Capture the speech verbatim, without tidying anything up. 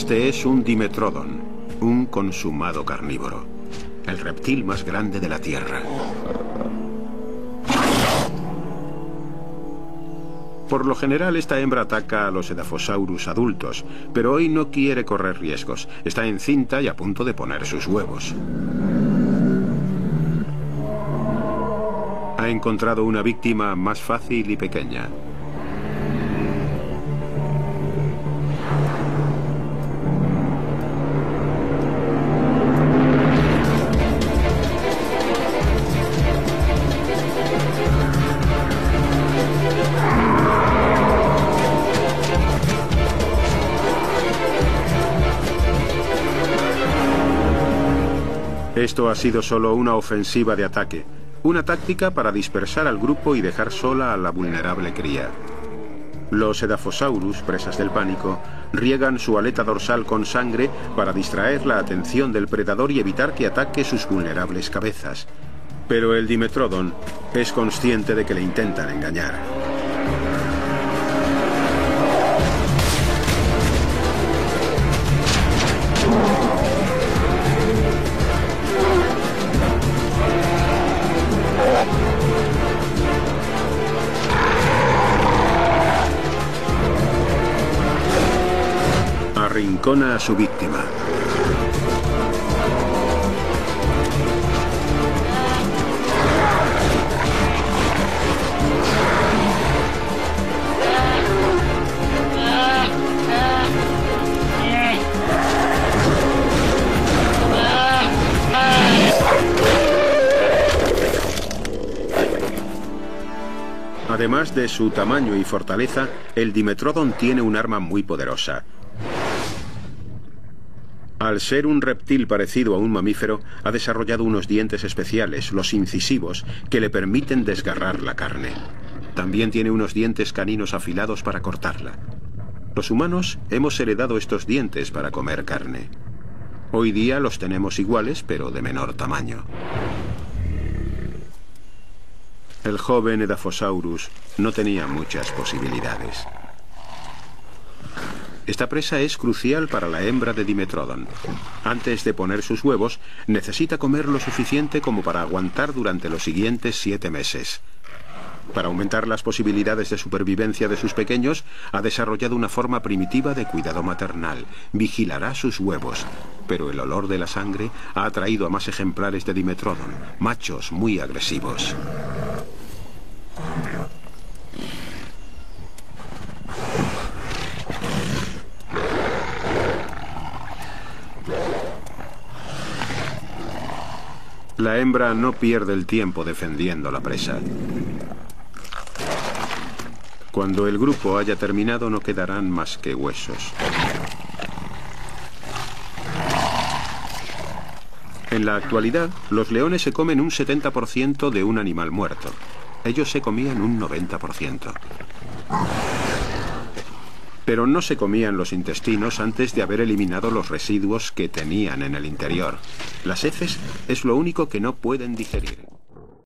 Este es un Dimetrodon, un consumado carnívoro, el reptil más grande de la Tierra. Por lo general, esta hembra ataca a los Edaphosaurus adultos, pero hoy no quiere correr riesgos. Está encinta y a punto de poner sus huevos. Ha encontrado una víctima más fácil y pequeña. Esto ha sido solo una ofensiva de ataque, una táctica para dispersar al grupo y dejar sola a la vulnerable cría. Los Edaphosaurus, presas del pánico, riegan su aleta dorsal con sangre para distraer la atención del predador y evitar que ataque sus vulnerables cabezas. Pero el Dimetrodon es consciente de que le intentan engañar. Arrincona a su víctima. Además de su tamaño y fortaleza, el Dimetrodon tiene un arma muy poderosa. Al ser un reptil parecido a un mamífero, ha desarrollado unos dientes especiales, los incisivos, que le permiten desgarrar la carne. También tiene unos dientes caninos afilados para cortarla. Los humanos hemos heredado estos dientes para comer carne. Hoy día los tenemos iguales, pero de menor tamaño. El joven Edaphosaurus no tenía muchas posibilidades. Esta presa es crucial para la hembra de Dimetrodon. Antes de poner sus huevos, necesita comer lo suficiente como para aguantar durante los siguientes siete meses. Para aumentar las posibilidades de supervivencia de sus pequeños, ha desarrollado una forma primitiva de cuidado maternal. Vigilará sus huevos, pero el olor de la sangre ha atraído a más ejemplares de Dimetrodon, machos muy agresivos. La hembra no pierde el tiempo defendiendo la presa. Cuando el grupo haya terminado, no quedarán más que huesos. En la actualidad, los leones se comen un setenta por ciento de un animal muerto. Ellos se comían un noventa por ciento. Pero no se comían los intestinos antes de haber eliminado los residuos que tenían en el interior. Las heces es lo único que no pueden digerir.